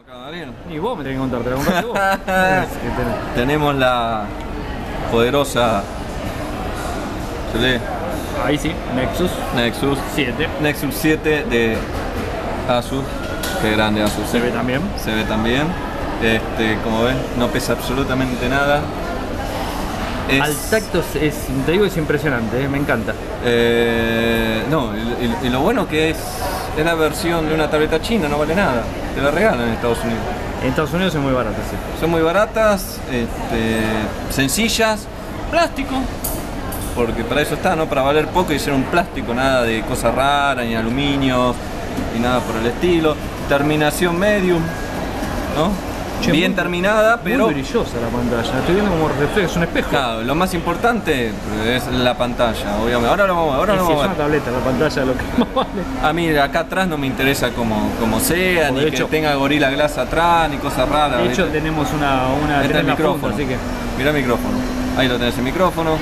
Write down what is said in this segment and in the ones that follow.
Acá, Gabriel. Y vos me tenés que contar, te la contaste vos. Tenemos la poderosa, ¿se lee? Ahí sí, Nexus 7. Nexus 7 de Asus. Qué grande Asus. Se ve también. Se ve también. Como ven, no pesa absolutamente nada. Al tacto te digo, es impresionante, me encanta. No, y lo bueno que es la versión de una tableta china, no vale nada. Te la regalan en Estados Unidos. En Estados Unidos es muy barata, sí. Son muy baratas, sencillas, plástico, porque para eso está, ¿no? Para valer poco y ser un plástico, nada de cosas raras, ni aluminio, ni nada por el estilo. Terminación medium, ¿no? Che, bien muy, terminada, pero... muy brillosa la pantalla, estoy viendo como reflejo, es un espejo. Claro, lo más importante es la pantalla, obviamente. Ahora lo vamos a ver, es una tableta, la pantalla lo que más vale. A mí acá atrás no me interesa como sea, ni que tenga Gorilla Glass atrás, ni cosas raras. De hecho, tenemos una este es el micrófono, punta, así que... Mirá el micrófono, ahí lo tenés el micrófono.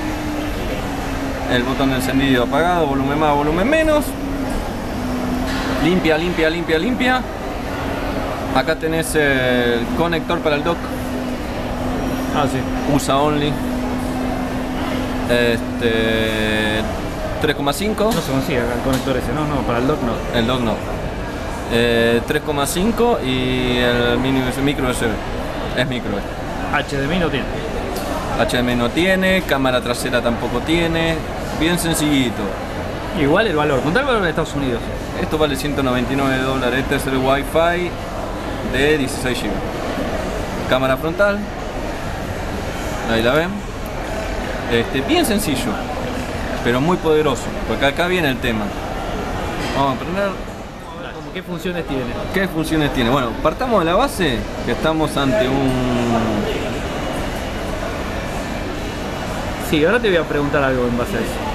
El botón de encendido apagado, volumen más, volumen menos. Limpia, limpia, limpia, limpia. Acá tenés el conector para el dock. Ah, sí. USA only. 3,5. No se consigue acá el conector ese, no, para el dock no. El dock no. 3,5 y el micro USB. Es micro. HDMI no tiene. HDMI no tiene, cámara trasera tampoco tiene. Bien sencillito. Igual el valor, contá el valor de Estados Unidos. Esto vale $199. Este es el Wi-Fi de 16 GB. Cámara frontal. Ahí la ven. Bien sencillo, pero muy poderoso, porque acá viene el tema. Vamos a prender. ¿Qué funciones tiene? ¿Qué funciones tiene? Bueno, partamos de la base que estamos ante un... Sí, ahora te voy a preguntar algo en base a eso.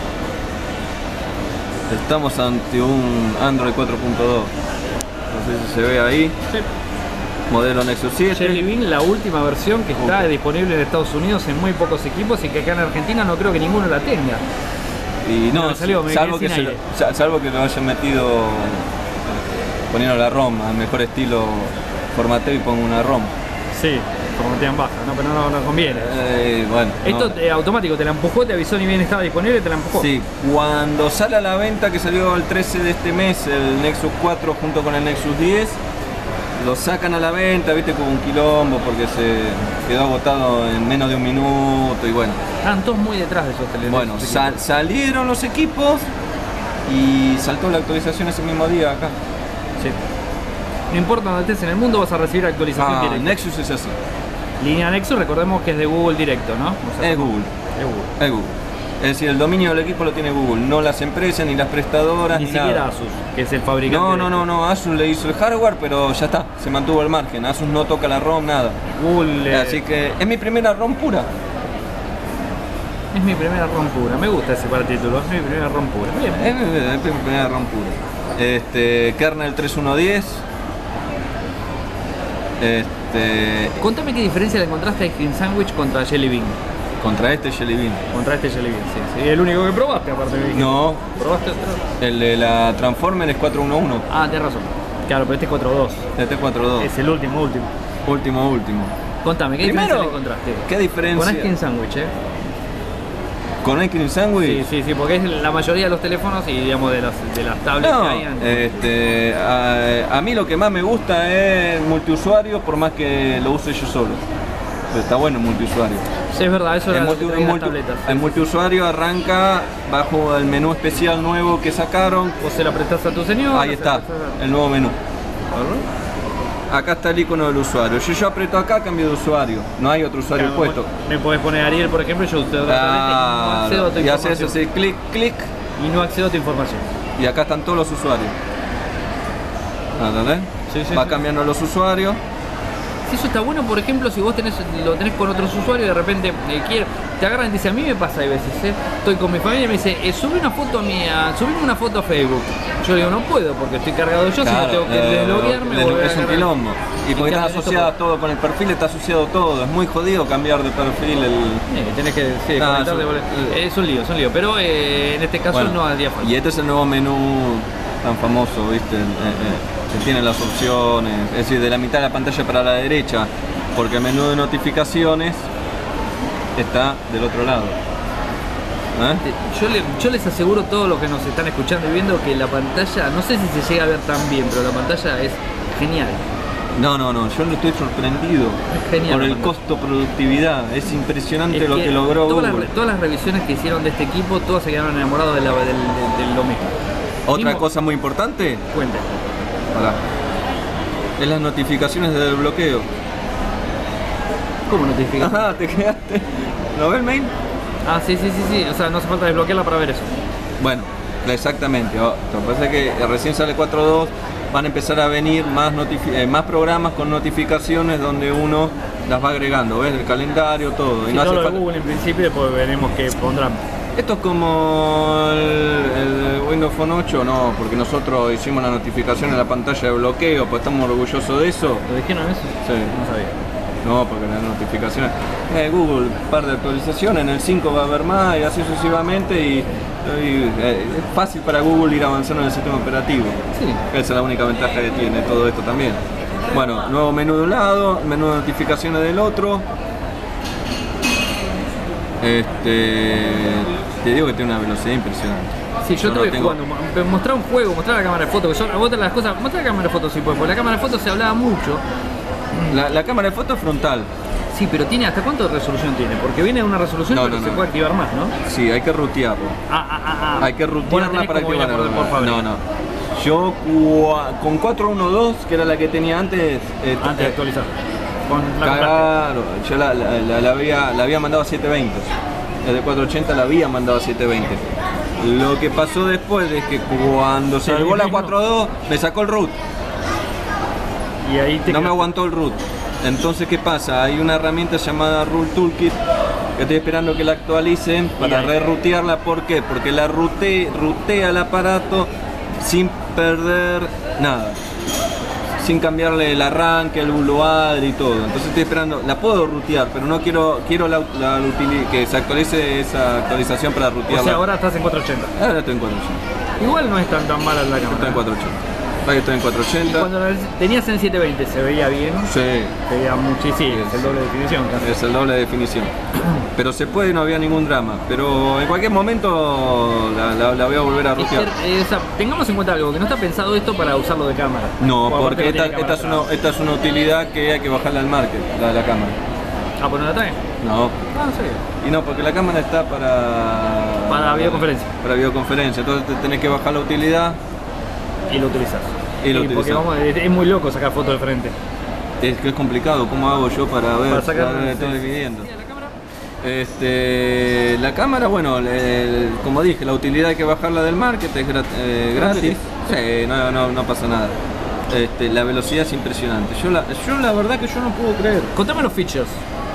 Estamos ante un Android 4.2. No sé si se ve ahí. Sí. Modelo Nexus 7. Jelly Bean, la última versión que está disponible en Estados Unidos en muy pocos equipos y que acá en Argentina no creo que ninguno la tenga. Y no, salvo que lo hayan metido poniendo la ROM, al mejor estilo formateo y pongo una ROM. Sí, formatean baja, no, pero no conviene. Bueno, esto no. Automático, te la empujó, te avisó ni bien estaba disponible, te la empujó. Sí, cuando sale a la venta, que salió el 13 de este mes, el Nexus 4 junto con el Nexus 10, lo sacan a la venta, viste, como un quilombo porque se quedó agotado en menos de un minuto y bueno. Estaban todos muy detrás de esos teléfonos. Bueno, salieron los equipos y saltó la actualización ese mismo día acá. Sí. No importa donde estés en el mundo, vas a recibir actualización directa. Nexus es así. Línea Nexus, recordemos que es de Google directo, ¿no? O sea, es Google. Es Google. Es decir, el dominio del equipo lo tiene Google, no las empresas, ni las prestadoras, ni siquiera nada. Asus, que es el fabricante. No, Asus le hizo el hardware, pero ya está, se mantuvo al margen. Asus no toca la ROM, nada. Google... Así que es mi primera ROM pura. Es mi primera ROM pura, me gusta ese para título, es mi primera ROM pura. Bien. Es mi primera ROM pura. Kernel 3.1.10. Contame qué diferencia le encontraste a Ice Cream Sandwich contra Jelly Bean. Contra este Jelly Bean. Contra este Jelly Bean, sí. El único que probaste, aparte de No. ¿Probaste otro? El de la Transformer es 4.1.1. Ah, tenés razón. Claro, pero este es 4.2. Este es 4.2. Es el último. Último. Contame, ¿qué diferencia le encontraste? ¿Qué diferencia? Con Ice Cream Sandwich, ¿Con Ice Cream Sandwich? Sí, porque es la mayoría de los teléfonos y digamos de las tablets que hay. A mí lo que más me gusta es multiusuario, por más que lo use yo solo. Pero está bueno el multiusuario. Sí, es verdad, eso era lo que traía las tabletas. El multiusuario arranca bajo el menú especial nuevo que sacaron. Vos se lo prestás a tu señor. Ahí está, el nuevo menú. Acá está el icono del usuario. Yo aprieto acá, cambio de usuario. No hay otro usuario puesto. Me podés poner Ariel, por ejemplo, yo uso otra tableta y no accedo a tu información. Y haces así, clic, clic. Y no accedo a tu información. Y acá están todos los usuarios. ¿Entendés? Sí, Va cambiando los usuarios. Eso está bueno, por ejemplo, si vos lo tenés con otros usuarios y de repente te agarran y te dicen, a mí me pasa a veces, estoy con mi familia y me dice, subime una foto a Facebook. Yo digo, no puedo porque estoy cargado yo, claro, si no tengo que desloguearme. Es un quilombo. Y porque está asociado todo con el perfil, está asociado todo. Es muy jodido cambiar de perfil tenés que es un lío, pero en este caso no haría falta. Y este es el nuevo menú tan famoso, ¿viste? Se tienen las opciones, es decir, de la mitad de la pantalla para la derecha, porque el menú de notificaciones está del otro lado. Yo les aseguro a todos los que nos están escuchando y viendo que la pantalla, no sé si se llega a ver tan bien, pero la pantalla es genial. No, yo no estoy sorprendido por el costo productividad, es impresionante lo que logró Google. Todas las revisiones que hicieron de este equipo, todos se quedaron enamorados de lo mismo. Otra cosa muy importante, Cuente. es las notificaciones de desbloqueo. ¿Cómo notificación? Ajá, te quedaste. ¿No ves el mail? Ah, sí, o sea, no hace falta desbloquearla para ver eso. Bueno, exactamente. Lo que pasa es que recién sale 4.2, van a empezar a venir más programas con notificaciones donde uno las va agregando, ¿ves? El calendario, todo. Sí, y no todo hace lo de falta... Google en principio, después veremos qué pondrán. Esto es como el Windows Phone 8, no, porque nosotros hicimos la notificación en la pantalla de bloqueo, pues estamos orgullosos de eso. ¿Lo dijeron eso? Sí. No sabía. No, porque las notificaciones... Google, par de actualizaciones, en el 5 va a haber más y así sucesivamente y es fácil para Google ir avanzando en el sistema operativo. Sí. Esa es la única ventaja que tiene todo esto también. Bueno, nuevo menú de un lado, menú de notificaciones del otro. Te digo que tiene una velocidad impresionante. Sí, yo estuve jugando, mostrar un juego, mostrar la cámara de fotos, que son otra de las cosas, mostrar la cámara de fotos si puedes, porque la cámara de fotos se hablaba mucho. La cámara de fotos es frontal. Sí, pero tiene, ¿hasta cuánto de resolución tiene? Porque viene una resolución, pero se puede activar más, ¿no? Sí, hay que rutearlo. Hay que rutearla para activarla. No. Yo con 412, que era la que tenía antes de actualizar. Claro, yo la había mandado a 720. Desde 480 la había mandado a 720. Lo que pasó después es que cuando salvó la 4.2 me sacó el root. Y ahí no me aguantó el root. Entonces, ¿qué pasa? Hay una herramienta llamada Rule Toolkit que estoy esperando que la actualicen para re-rutearla. ¿Por qué? Porque la rutea el aparato sin perder nada, sin cambiarle el arranque, el bootloader y todo. Entonces estoy esperando, la puedo rutear, pero no quiero que se actualice esa actualización para rutearla. O sea, ahora estás en 480. Ahora estoy en 480. Igual no es tan mala la cámara. Estoy en 480. Ahí estoy en 480. Y cuando la tenías en 720, ¿se veía bien? Sí. Se veía muchísimo, es el doble de definición casi. Es el doble de definición. Pero se puede, no había ningún drama. Pero en cualquier momento la voy a volver a rutear. O sea, tengamos en cuenta algo, que no está pensado esto para usarlo de cámara. No, porque esta es una utilidad que hay que bajarla al market, la de la cámara. ¿Ah, pues no la trae? No. Ah, no sé. Y no, porque la cámara está para videoconferencia. Para videoconferencia, entonces tenés que bajar la utilidad. Y lo utilizás. Porque es muy loco sacar fotos de frente. Es que es complicado, ¿cómo hago yo para ver? Para sacar, estoy dividiendo. La cámara, bueno, como dije, la utilidad hay que bajarla del market, es gratis. Sí, no pasa nada. La velocidad es impresionante. Yo la verdad que yo no puedo creer. Contame los features.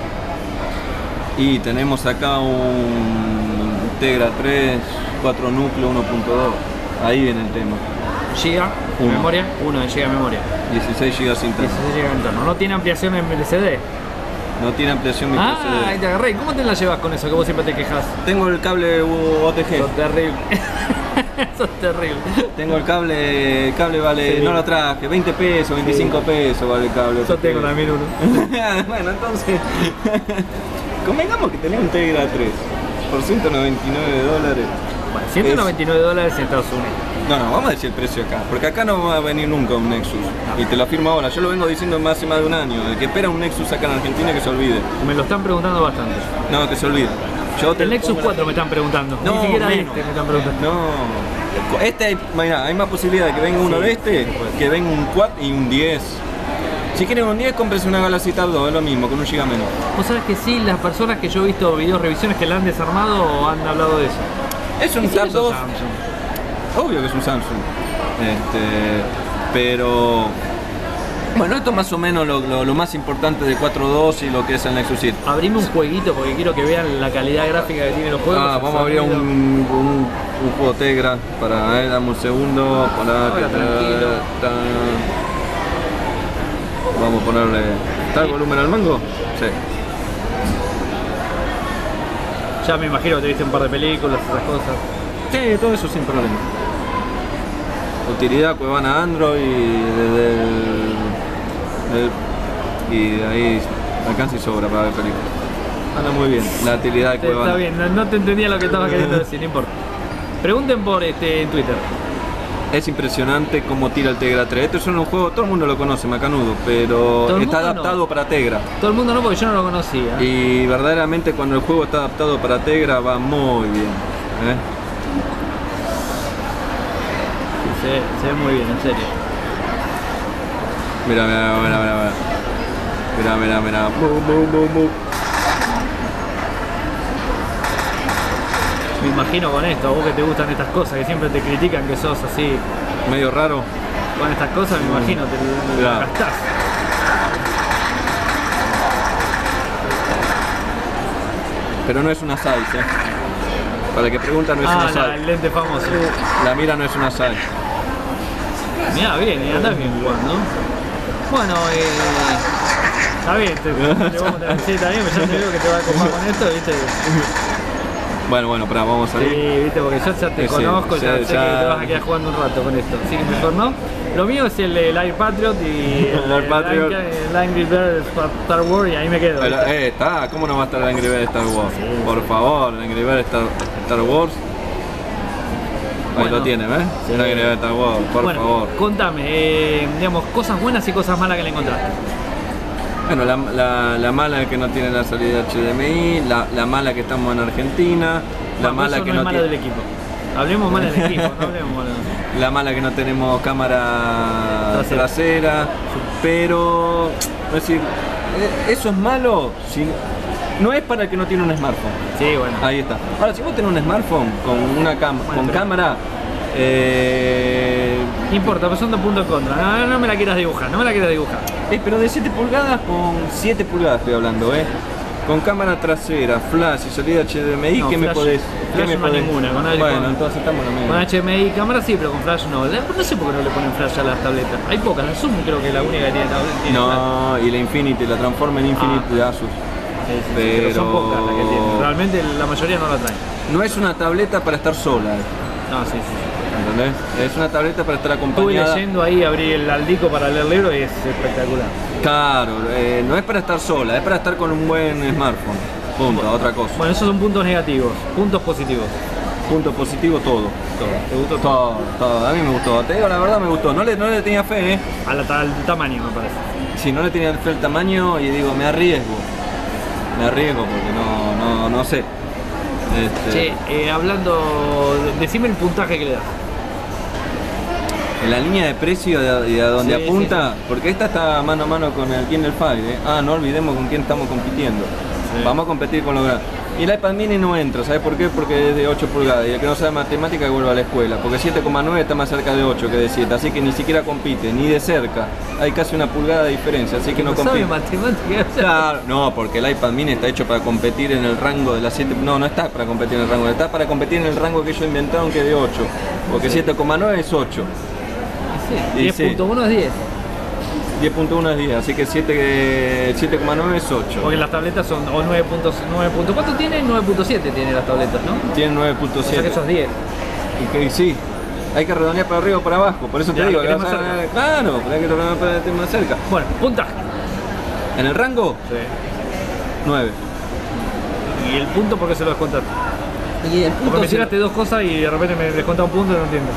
Y tenemos acá un Tegra 3, 4 núcleo, 1.2. Ahí viene el tema. Giga de memoria, 1 de giga de memoria. 16 GB interno. 16 GB interno. No tiene ampliación en LCD. No tiene ampliación micro CD. Ahí te agarré. ¿Cómo te la llevas con eso que vos siempre te quejas? Tengo el cable OTG. Sos terrible. Sos terrible. Tengo el cable vale, sí. No lo traje, 20 pesos, 25 pesos vale el cable. Yo tengo también uno. Bueno, entonces, convengamos que tenés un Tegra 3 por $199. Bueno, $199 en Estados Unidos. No, vamos a decir el precio acá, porque acá no va a venir nunca un Nexus. Y te lo afirmo ahora, yo lo vengo diciendo hace más de un año. El que espera un Nexus acá en Argentina, que se olvide. Me lo están preguntando bastante. No, que se olvide. El Nexus 4 me están preguntando. No, ni siquiera menos. me están preguntando. No. Hay más posibilidad de que venga uno de que venga un 4 y un 10. Si quieren un 10, cómprese una Galaxy Tab 2, es lo mismo, con un giga menos. Vos sabés que sí, las personas que yo he visto videos, revisiones que la han desarmado han hablado de eso. Es un Tab 2. Obvio que es un Samsung. Pero bueno, esto es más o menos lo más importante de 4.2 y lo que es el Nexus 7. Abrime un jueguito porque quiero que vean la calidad gráfica que tienen los juegos. Vamos a abrir un juego Tegra para dame un segundo. Tranquilo. Vamos a ponerle. ¿Está el volumen al mango? Sí. Ya me imagino que te viste un par de películas, esas cosas. Sí, todo eso sin problema. Utilidad Cuevana Android y de ahí alcanza y sobra para ver películas. Anda muy bien, la utilidad de Cuevana. Está bien, no te entendía lo que estabas queriendo decir, no importa. Pregunten por en Twitter. Es impresionante cómo tira el Tegra 3. Esto es un juego, todo el mundo lo conoce, Macanudo, pero está adaptado para Tegra. Todo el mundo no, porque yo no lo conocía. Y verdaderamente cuando el juego está adaptado para Tegra va muy bien. Se ve muy bien, en serio. Mira. Me imagino con esto, a vos que te gustan estas cosas, que siempre te critican que sos así Medio raro. con estas cosas, me imagino, te lo gastás. Pero no es una size, Para el que pregunta, no es una size. El lente famoso. La mira no es una size. Mirá, bien, andás bien jugando. Bueno, está bien, te vamos a tener, sí, está bien, ya te digo que te va a copar con esto, ¿viste? Bueno, pará, vamos a salir. Sí, viste, porque yo ya te conozco, ya sé que te vas a quedar jugando un rato con esto, así que mejor no. Lo mío es el Air Patriot y el Angry Birds Star Wars, y ahí me quedo. Pero, está, ¿cómo no va a estar el Angry Birds Star Wars? Sí. Por favor, el Angry Birds Star Wars. Ahí bueno, lo tiene, ¿ves? Sí. El Angry Birds Star Wars, por favor. Contame, digamos, cosas buenas y cosas malas que le encontraste. Bueno, la mala es que no tiene la salida HDMI, la mala que estamos en Argentina, la mala que no tiene... del equipo. Hablemos mal del equipo, no hablemos mal del... La mala que no tenemos cámara trasera, pero... Es decir, eso es malo, no es para el que no tiene un smartphone. Sí, bueno. Ahí está. Ahora, si vos tenés un smartphone con una cámara... No importa, pues son dos puntos en contra. No me la quieras dibujar, pero de 7 pulgadas con 7 pulgadas estoy hablando, con cámara trasera, flash y salida HDMI, no, ¿qué flash, me podés? Flash no ninguna, bueno, entonces estamos en la media. Con HDMI y cámara sí, pero con flash no. No sé por qué no le ponen flash a las tabletas. Hay pocas, la Zoom creo que es la única que tiene tabletas. No, flash. Y la Infinity, la Transformer Infinity de Asus. Sí, pero son pocas las que tienen. Realmente la mayoría no la traen. No es una tableta para estar sola. No, sí. ¿Entendés? Es una tableta para estar acompañada. Estuve leyendo ahí, abrí el Aldico para leer libros y es espectacular. Claro, no es para estar sola, es para estar con un buen smartphone. Punto, otra cosa. Bueno, esos son puntos negativos. Puntos positivos. Punto positivo, todo. ¿Te gustó todo? A mí me gustó. Te digo, la verdad me gustó. No le tenía fe, al tamaño, me parece. Sí, no le tenía fe al tamaño y digo, me arriesgo porque no sé. Che, hablando, decime el puntaje que le das. En la línea de precio y a donde apunta, porque esta está mano a mano con el Kindle Fire, no olvidemos con quién estamos compitiendo. Sí. Vamos a competir con los grandes. Y el iPad mini no entra, ¿sabes por qué? Porque es de 8 pulgadas y el que no sabe matemática que vuelva a la escuela, porque 7,9 está más cerca de 8 que de 7, así que ni siquiera compite, ni de cerca. Hay casi una pulgada de diferencia, así que no compite. ¿Sabe matemática? Claro, no, porque el iPad mini está hecho para competir en el rango de las 7, no está para competir en el rango, está para competir en el rango que ellos inventaron, que es de 8, porque 7,9 es 8. Sí, 10.1 es 10. 10.1 es 10, así que 7,9 es 8. Porque las tabletas son o 9. ¿Cuánto tiene? 9.7 tiene las tabletas, ¿no? Tienen 9.7. O sea que eso es 10. Y que sí, hay que redondear para arriba o para abajo, por eso te digo que vas a... Claro, hay que redondear para estar más cerca. Bueno, puntaje. ¿En el rango? Sí. 9. ¿Y el punto por qué se lo descontaste? Y el punto... Porque me tiraste dos cosas y de repente me desconta un punto y no entiendo.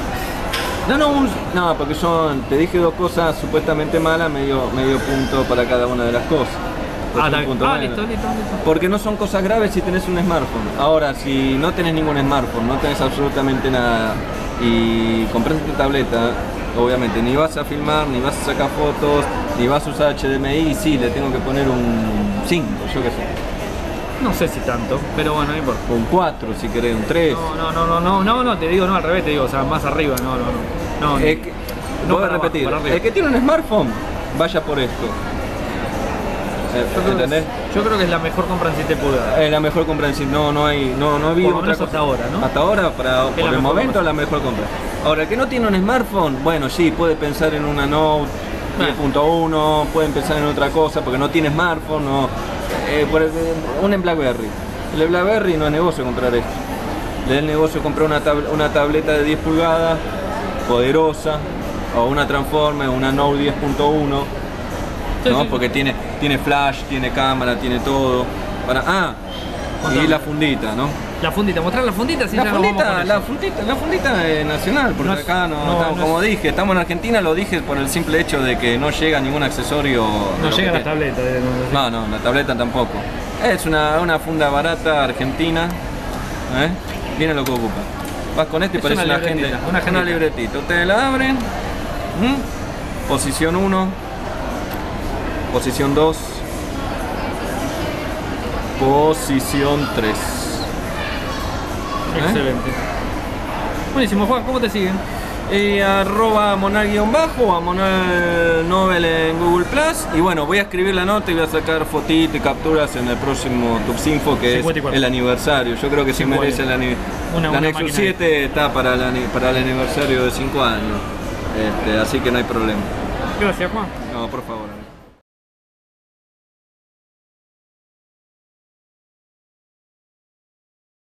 No, porque te dije dos cosas supuestamente malas, medio punto para cada una de las cosas. Listo. Porque no son cosas graves si tenés un smartphone. Ahora, si no tenés ningún smartphone, no tenés absolutamente nada y compras tu tableta, obviamente ni vas a filmar, ni vas a sacar fotos, ni vas a usar HDMI, sí, le tengo que poner un 5, yo qué sé. No sé si tanto, pero bueno, no importa. Un 4 si querés, un 3. No, te digo, no, al revés, te digo, o sea, más arriba, no. Voy a repetir, el que tiene un smartphone, vaya por esto. ¿Entendés? Yo creo que es la mejor compra en 7 pulgadas. Es la mejor compra en 7, no vi otra cosa. Hasta ahora, ¿no? Hasta ahora, por el momento, la mejor compra. Ahora, el que no tiene un smartphone, bueno, sí, puede pensar en una Note 10.1, puede pensar en otra cosa, porque no tiene smartphone, un en BlackBerry. El BlackBerry no es negocio comprar esto. Es negocio comprar una tableta de 10 pulgadas poderosa, o una Transformer, una Note 10.1, ¿no? Porque tiene flash, tiene cámara, tiene todo. Y la fundita, ¿no? La fundita, mostrar la fundita, si La ya nos vamos con fundita, la fundita es nacional, porque acá como dije, estamos en Argentina, lo dije por el simple hecho de que no llega ningún accesorio. No llega la tableta. No, la tableta tampoco. Es una funda barata argentina, viene lo que ocupa. Vas con este y parece una libretita. Ustedes la abren, posición 1, posición 2, posición 3. Excelente. Buenísimo, Juan, ¿cómo te siguen? Arroba Monal_bajo, a Monal Nobel en Google Plus. Y bueno, voy a escribir la nota y voy a sacar fotitos y capturas en el próximo Tubsinfo, que 54. Es el aniversario. Yo creo que sí merece el aniversario. La Nexus 7 está para el aniversario de 5 años. Así que no hay problema. Gracias, Juan. No, por favor.